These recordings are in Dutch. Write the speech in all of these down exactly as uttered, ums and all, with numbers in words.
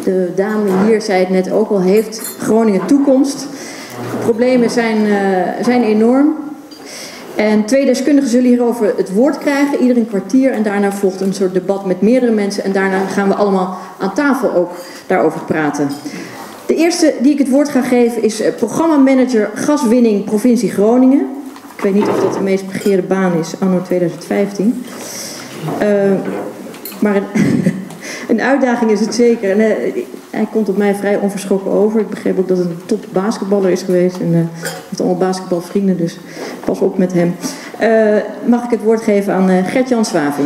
de dame hier zei het net ook al, heeft Groningen toekomst. De problemen zijn, uh, zijn enorm. En twee deskundigen zullen hierover het woord krijgen, ieder een kwartier. En daarna volgt een soort debat met meerdere mensen. En daarna gaan we allemaal aan tafel ook daarover praten. De eerste die ik het woord ga geven is programmamanager gaswinning provincie Groningen. Ik weet niet of dat de meest begeerde baan is, anno tweeduizend vijftien. Uh, maar een, een uitdaging is het zeker. En, uh, hij komt op mij vrij onverschrokken over. Ik begreep ook dat het een top basketballer is geweest. En uh, heeft allemaal basketbalvrienden, dus pas op met hem. Uh, mag ik het woord geven aan uh, Gert-Jan Swaving.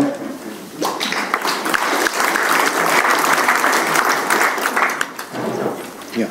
Ja.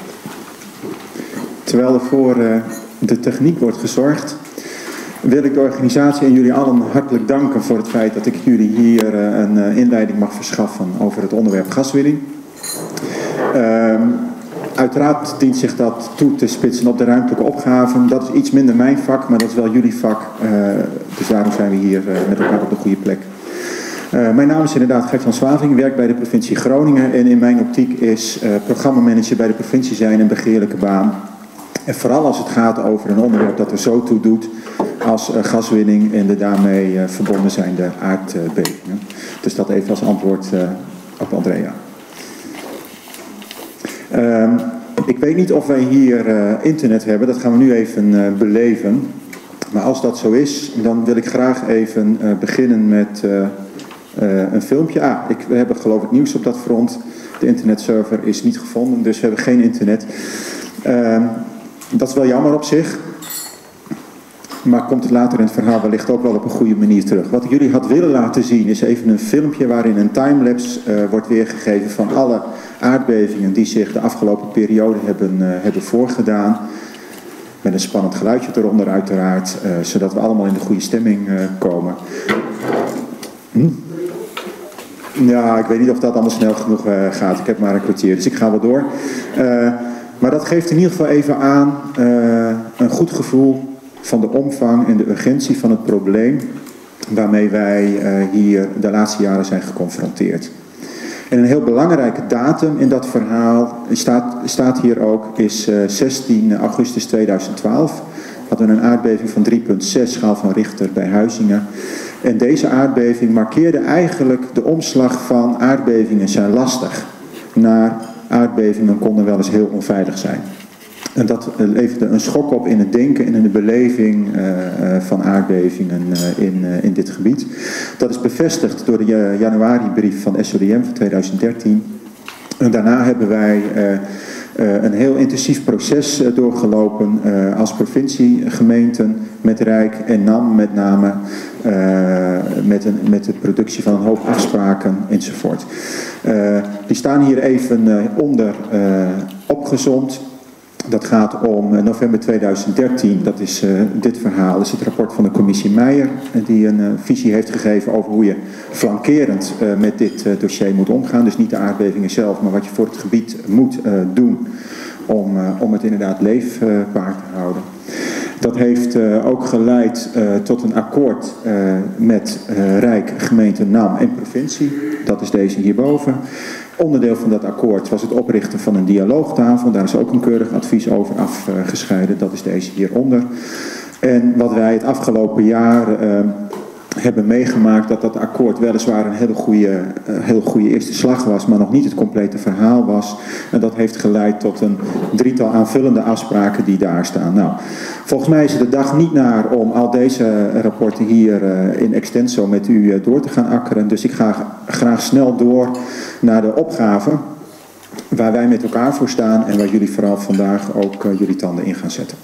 Terwijl er voor uh, de techniek wordt gezorgd, wil ik de organisatie en jullie allen hartelijk danken voor het feit dat ik jullie hier uh, een uh, inleiding mag verschaffen over het onderwerp gaswinning. Uh, uiteraard dient zich dat toe te spitsen op de ruimtelijke opgaven. Dat is iets minder mijn vak, maar dat is wel jullie vak. Uh, dus daarom zijn we hier uh, met elkaar op de goede plek. Uh, mijn naam is inderdaad Gert-Jan Swaving, ik werk bij de provincie Groningen en in mijn optiek is uh, programmamanager bij de provincie zijn een begeerlijke baan. En vooral als het gaat over een onderwerp dat er zo toe doet als uh, gaswinning en de daarmee uh, verbonden zijnde aardbevingen. Dus dat even als antwoord uh, op Andrea. Uh, ik weet niet of wij hier uh, internet hebben, dat gaan we nu even uh, beleven. Maar als dat zo is, dan wil ik graag even uh, beginnen met uh, uh, een filmpje. Ah, ik, we hebben geloof ik nieuws op dat front. De internetserver is niet gevonden, dus we hebben geen internet. Uh, dat is wel jammer op zich. Maar komt het later in het verhaal wellicht ook wel op een goede manier terug. Wat ik jullie had willen laten zien is even een filmpje waarin een timelapse uh, wordt weergegeven van alle aardbevingen die zich de afgelopen periode hebben, uh, hebben voorgedaan. Met een spannend geluidje eronder uiteraard, uh, zodat we allemaal in de goede stemming uh, komen. Hm? Ja, ik weet niet of dat allemaal snel genoeg uh, gaat. Ik heb maar een kwartier, dus ik ga wel door. Uh, maar dat geeft in ieder geval even aan uh, een goed gevoel van de omvang en de urgentie van het probleem waarmee wij uh, hier de laatste jaren zijn geconfronteerd. En een heel belangrijke datum in dat verhaal staat, staat hier ook, is uh, zestien augustus tweeduizend twaalf. We hadden een aardbeving van drie komma zes schaal van Richter bij Huizinge. En deze aardbeving markeerde eigenlijk de omslag van aardbevingen zijn lastig naar aardbevingen konden wel eens heel onveilig zijn. En dat leverde een schok op in het denken en in de beleving uh, uh, van aardbevingen uh, in, uh, in dit gebied. Dat is bevestigd door de uh, januaribrief van S O D M van tweeduizend dertien. En daarna hebben wij uh, uh, een heel intensief proces uh, doorgelopen uh, als provincie, gemeenten, met Rijk en N A M met name. Uh, met, een, met de productie van een hoop afspraken enzovoort. Uh, die staan hier even uh, onder uh, opgezomd. Dat gaat om november tweeduizend dertien, dat is uh, dit verhaal, dat is het rapport van de commissie Meijer, die een uh, visie heeft gegeven over hoe je flankerend uh, met dit uh, dossier moet omgaan. Dus niet de aardbevingen zelf, maar wat je voor het gebied moet uh, doen om, uh, om het inderdaad leefbaar te houden. Dat heeft uh, ook geleid uh, tot een akkoord uh, met uh, Rijk, gemeente, N A M en provincie. Dat is deze hierboven. Onderdeel van dat akkoord was het oprichten van een dialoogtafel. Daar is ook een keurig advies over afgescheiden. Dat is deze hieronder. En wat wij het afgelopen jaar uh, hebben meegemaakt, dat dat akkoord weliswaar een hele goede, uh, heel goede eerste slag was, maar nog niet het complete verhaal was. En dat heeft geleid tot een drietal aanvullende afspraken die daar staan. Nou, volgens mij is het de dag niet naar om al deze rapporten hier uh, in extenso met u uh, door te gaan akkeren. Dus ik ga graag snel door naar de opgave waar wij met elkaar voor staan en waar jullie vooral vandaag ook uh, jullie tanden in gaan zetten.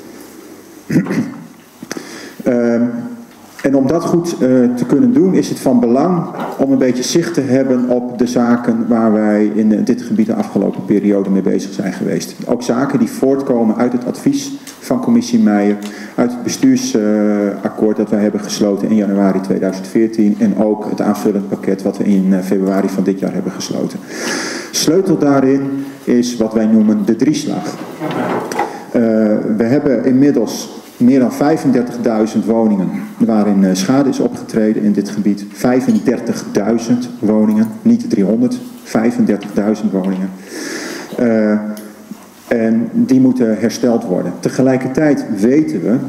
uh, En om dat goed uh, te kunnen doen is het van belang om een beetje zicht te hebben op de zaken waar wij in uh, dit gebied de afgelopen periode mee bezig zijn geweest. Ook zaken die voortkomen uit het advies van commissie Meijer, uit het bestuursakkoord uh, dat wij hebben gesloten in januari tweeduizend veertien en ook het aanvullend pakket wat we in uh, februari van dit jaar hebben gesloten. Sleutel daarin is wat wij noemen de drieslag. Uh, we hebben inmiddels meer dan vijfendertigduizend woningen waarin uh, schade is opgetreden in dit gebied. vijfendertigduizend woningen, niet de driehonderd. vijfendertigduizend woningen. Uh, en die moeten hersteld worden. Tegelijkertijd weten we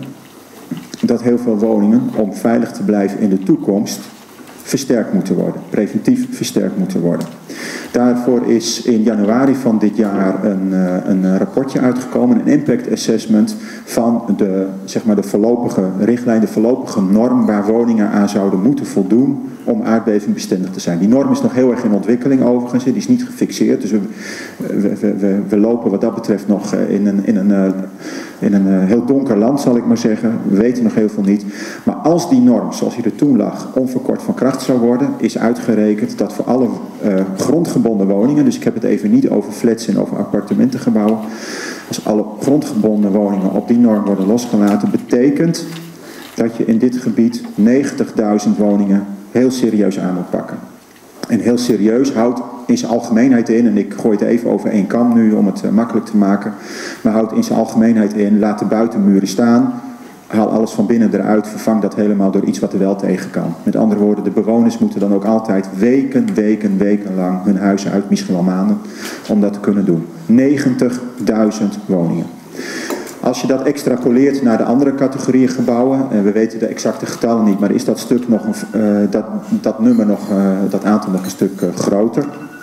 dat heel veel woningen, om veilig te blijven in de toekomst, versterkt moeten worden, preventief versterkt moeten worden. Daarvoor is in januari van dit jaar een, een rapportje uitgekomen, een impact assessment van de, zeg maar de voorlopige richtlijn, de voorlopige norm waar woningen aan zouden moeten voldoen om aardbevingbestendig te zijn. Die norm is nog heel erg in ontwikkeling overigens, die is niet gefixeerd, dus we, we, we, we lopen wat dat betreft nog in een, in een, in een heel donker land, zal ik maar zeggen. We weten nog heel veel niet. Maar als die norm, zoals die er toen lag, onverkort van kracht zou worden, is uitgerekend dat voor alle uh, grondgebonden woningen, dus ik heb het even niet over flats en over appartementengebouwen, als alle grondgebonden woningen op die norm worden losgelaten, betekent dat je in dit gebied negentigduizend woningen heel serieus aan moet pakken. En heel serieus houdt in zijn algemeenheid in, en ik gooi het even over één kam nu om het uh, makkelijk te maken, maar houdt in zijn algemeenheid in, laat de buitenmuren staan, haal alles van binnen eruit, vervang dat helemaal door iets wat er wel tegen kan. Met andere woorden, de bewoners moeten dan ook altijd weken, weken, weken lang hun huizen uit, misschien wel maanden, om dat te kunnen doen. negentigduizend woningen. Als je dat extrapoleert naar de andere categorieën gebouwen, en we weten de exacte getallen niet, maar is dat stuk nog een, uh, dat, dat nummer nog, uh, dat aantal nog een stuk uh, groter.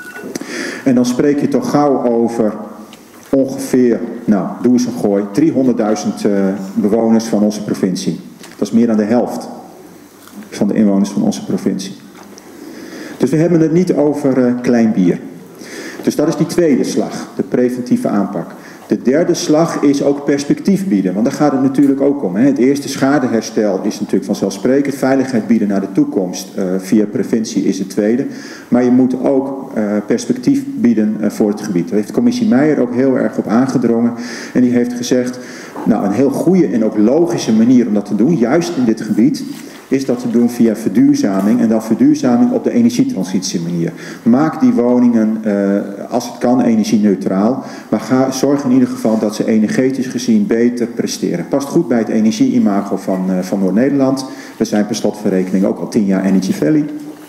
En dan spreek je toch gauw over ongeveer, nou, doe eens een gooi, driehonderdduizend uh, bewoners van onze provincie. Dat is meer dan de helft van de inwoners van onze provincie. Dus we hebben het niet over uh, klein bier. Dus dat is die tweede slag, de preventieve aanpak. De derde slag is ook perspectief bieden, want daar gaat het natuurlijk ook om. Hè. Het eerste schadeherstel is natuurlijk vanzelfsprekend. Veiligheid bieden naar de toekomst uh, via preventie is het tweede. Maar je moet ook uh, perspectief bieden uh, voor het gebied. Daar heeft commissie Meijer ook heel erg op aangedrongen. En die heeft gezegd, nou een heel goede en ook logische manier om dat te doen, juist in dit gebied, is dat te doen via verduurzaming en dan verduurzaming op de energietransitiemanier. manier. Maak die woningen, uh, als het kan, energie-neutraal, maar ga, zorg in ieder geval dat ze energetisch gezien beter presteren. Past goed bij het energie-imago van, uh, van Noord-Nederland. We zijn per slotverrekening ook al tien jaar Energy Valley.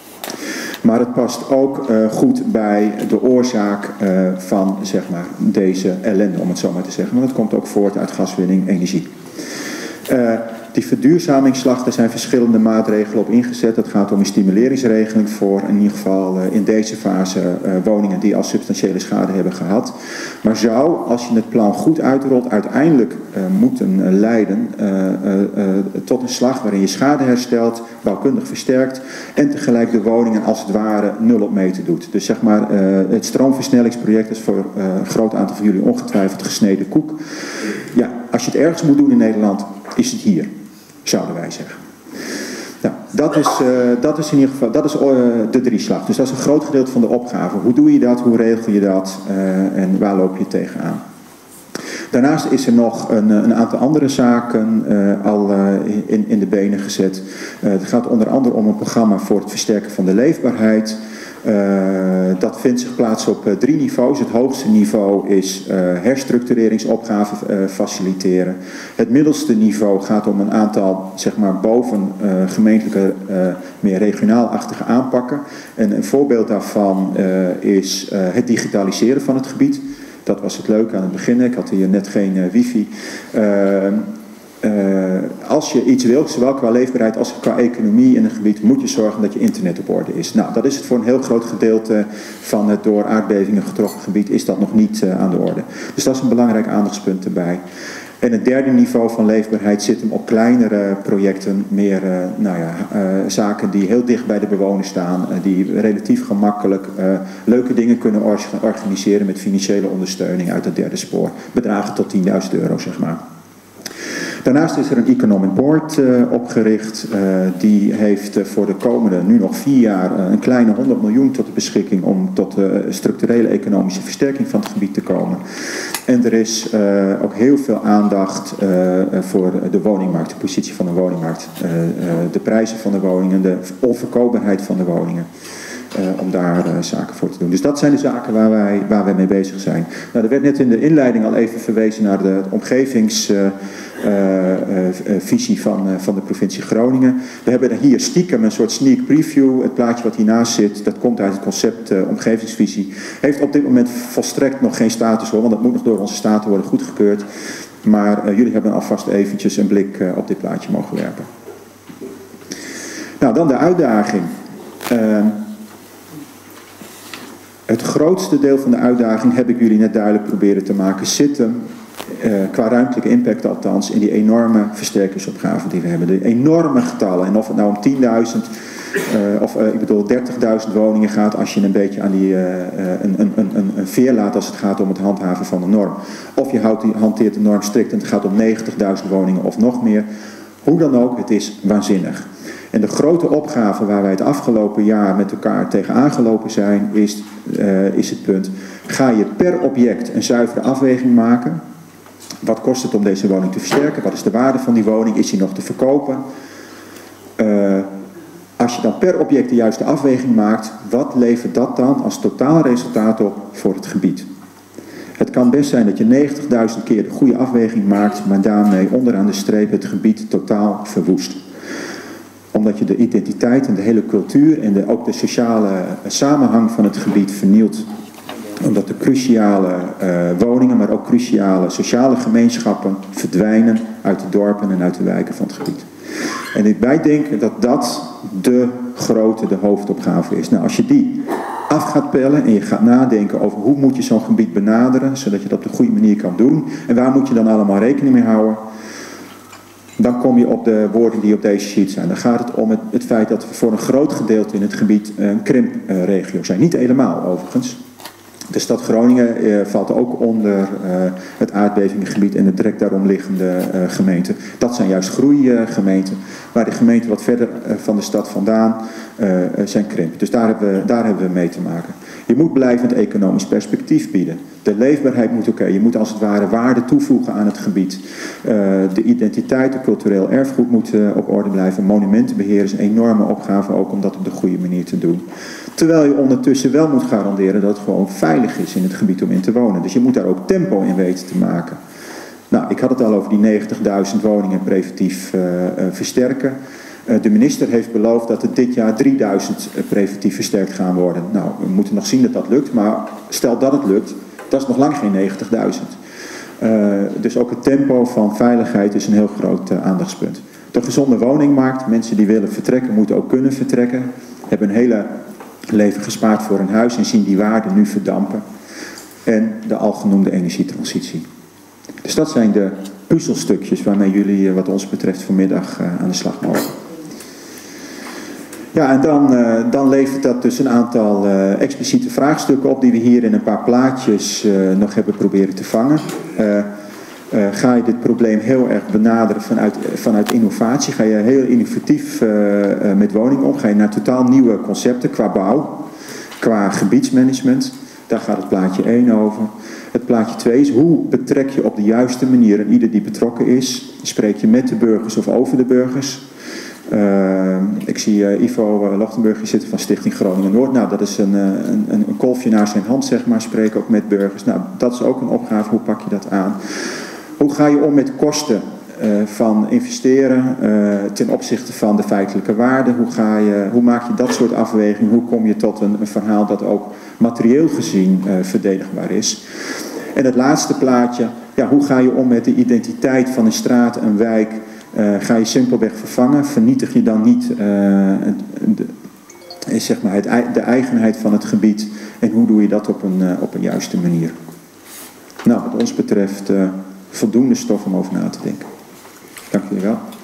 Maar het past ook uh, goed bij de oorzaak uh, van zeg maar, deze ellende, om het zo maar te zeggen. Want het komt ook voort uit gaswinning, energie. Uh, Die verduurzamingsslag, daar zijn verschillende maatregelen op ingezet. Dat gaat om een stimuleringsregeling voor in ieder geval uh, in deze fase uh, woningen die al substantiële schade hebben gehad. Maar zou, als je het plan goed uitrolt, uiteindelijk uh, moeten uh, leiden uh, uh, uh, tot een slag waarin je schade herstelt, bouwkundig versterkt en tegelijk de woningen als het ware nul op meter doet. Dus zeg maar, uh, het stroomversnellingsproject is voor uh, een groot aantal van jullie ongetwijfeld gesneden koek. Ja, als je het ergens moet doen in Nederland, is het hier. Zouden wij zeggen. Nou, dat is, uh, dat is in ieder geval dat is, uh, de drieslag. Dus dat is een groot gedeelte van de opgave. Hoe doe je dat? Hoe regel je dat? Uh, en waar loop je tegenaan? Daarnaast is er nog een, een aantal andere zaken uh, al uh, in, in de benen gezet. Uh, het gaat onder andere om een programma voor het versterken van de leefbaarheid. Uh, dat vindt zich plaats op uh, drie niveaus. Het hoogste niveau is uh, herstructureringsopgaven uh, faciliteren. Het middelste niveau gaat om een aantal, zeg maar, boven uh, gemeentelijke, uh, meer regionaalachtige aanpakken. En een voorbeeld daarvan uh, is uh, het digitaliseren van het gebied. Dat was het leuke aan het begin. Ik had hier net geen uh, wifi. Uh, Uh, als je iets wilt, zowel qua leefbaarheid als qua economie in een gebied, moet je zorgen dat je internet op orde is. Nou, dat is het voor een heel groot gedeelte van het door aardbevingen getroffen gebied, is dat nog niet uh, aan de orde. Dus dat is een belangrijk aandachtspunt erbij. En het derde niveau van leefbaarheid zit hem op kleinere projecten, meer uh, nou ja, uh, zaken die heel dicht bij de bewoners staan, uh, die relatief gemakkelijk uh, leuke dingen kunnen or organiseren met financiële ondersteuning uit het derde spoor. Bedragen tot tienduizend euro, zeg maar. Daarnaast is er een Economic Board uh, opgericht. Uh, die heeft uh, voor de komende, nu nog vier jaar, uh, een kleine honderd miljoen tot de beschikking om tot uh, structurele economische versterking van het gebied te komen. En er is uh, ook heel veel aandacht uh, voor de woningmarkt, de positie van de woningmarkt. Uh, uh, de prijzen van de woningen, de onverkoopbaarheid van de woningen. uh, om daar uh, zaken voor te doen. Dus dat zijn de zaken waar wij, waar wij mee bezig zijn. Nou, er werd net in de inleiding al even verwezen naar de omgevingsvisie uh, uh, uh, van, uh, van de provincie Groningen. We hebben hier stiekem een soort sneak preview. Het plaatje wat hiernaast zit, dat komt uit het concept uh, omgevingsvisie. Heeft op dit moment volstrekt nog geen status hoor, want dat moet nog door onze staten worden goedgekeurd. Maar uh, jullie hebben alvast eventjes een blik uh, op dit plaatje mogen werpen. Nou, dan de uitdaging. Uh, het grootste deel van de uitdaging, heb ik jullie net duidelijk proberen te maken, zit hem, uh, qua ruimtelijke impact althans, in die enorme versterkingsopgave die we hebben. De enorme getallen. En of het nou om tienduizend uh, of uh, ik bedoel dertigduizend woningen gaat, als je een beetje aan die, uh, een, een, een, een veer laat als het gaat om het handhaven van de norm. Of je houdt, hanteert de norm strikt en het gaat om negentigduizend woningen of nog meer. Hoe dan ook, het is waanzinnig. En de grote opgave waar wij het afgelopen jaar met elkaar tegenaan gelopen zijn, is, uh, is het punt, ga je per object een zuivere afweging maken? Wat kost het om deze woning te versterken? Wat is de waarde van die woning? Is die nog te verkopen? Uh, als je dan per object de juiste afweging maakt, wat levert dat dan als totaalresultaat op voor het gebied? Het kan best zijn dat je negentigduizend keer de goede afweging maakt, maar daarmee onderaan de streep het gebied totaal verwoest. Omdat je de identiteit en de hele cultuur en de, ook de sociale samenhang van het gebied vernielt. Omdat de cruciale uh, woningen, maar ook cruciale sociale gemeenschappen verdwijnen uit de dorpen en uit de wijken van het gebied. En wij denken dat dat de grote, de hoofdopgave is. Nou, als je die af gaat pellen en je gaat nadenken over hoe moet je zo'n gebied benaderen, zodat je dat op de goede manier kan doen. En waar moet je dan allemaal rekening mee houden? Dan kom je op de woorden die op deze sheet zijn. Dan gaat het om het, het feit dat we voor een groot gedeelte in het gebied een krimpregio zijn. Niet helemaal overigens. De stad Groningen uh, valt ook onder uh, het aardbevingengebied en de direct daarom liggende uh, gemeenten. Dat zijn juist groeigemeenten, waar de gemeenten wat verder uh, van de stad vandaan uh, zijn krimp. Dus daar hebben, we, daar hebben we mee te maken. Je moet blijvend economisch perspectief bieden. De leefbaarheid moet oké. Okay. Je moet als het ware waarde toevoegen aan het gebied. Uh, de identiteit, het cultureel erfgoed moet uh, op orde blijven. Monumentenbeheer is een enorme opgave ook om dat op de goede manier te doen. Terwijl je ondertussen wel moet garanderen dat het gewoon veilig is in het gebied om in te wonen. Dus je moet daar ook tempo in weten te maken. Nou, ik had het al over die negentigduizend woningen preventief uh, uh, versterken. Uh, de minister heeft beloofd dat er dit jaar drieduizend uh, preventief versterkt gaan worden. Nou, we moeten nog zien dat dat lukt, maar stel dat het lukt, dat is nog lang geen negentigduizend. Uh, dus ook het tempo van veiligheid is een heel groot uh, aandachtspunt. De gezonde woningmarkt, mensen die willen vertrekken moeten ook kunnen vertrekken. Hebben een hele leven gespaard voor een huis en zien die waarde nu verdampen. En de algenoemde energietransitie. Dus dat zijn de puzzelstukjes waarmee jullie wat ons betreft vanmiddag uh, aan de slag mogen. Ja, en dan, uh, dan levert dat dus een aantal uh, expliciete vraagstukken op die we hier in een paar plaatjes uh, nog hebben proberen te vangen. Uh, Uh, ga je dit probleem heel erg benaderen vanuit, vanuit innovatie? Ga je heel innovatief uh, uh, met woningen om? Ga je naar totaal nieuwe concepten qua bouw, qua gebiedsmanagement? Daar gaat het plaatje één over. Het plaatje twee is hoe betrek je op de juiste manier en ieder die betrokken is? Spreek je met de burgers of over de burgers? Uh, ik zie uh, Ivo uh, Lochtenburg zitten van Stichting Groningen Noord. Nou, dat is een, uh, een, een kolfje naar zijn hand, zeg maar. Spreek ook met burgers. Nou, dat is ook een opgave. Hoe pak je dat aan? Hoe ga je om met de kosten uh, van investeren uh, ten opzichte van de feitelijke waarde? Hoe, ga je, hoe maak je dat soort afwegingen? Hoe kom je tot een, een verhaal dat ook materieel gezien uh, verdedigbaar is? En het laatste plaatje, ja, hoe ga je om met de identiteit van een straat, een wijk? Uh, ga je simpelweg vervangen? Vernietig je dan niet uh, de, zeg maar het, de eigenheid van het gebied? En hoe doe je dat op een, uh, op een juiste manier? Nou, wat ons betreft uh, voldoende stof om over na te denken. Dank jullie wel.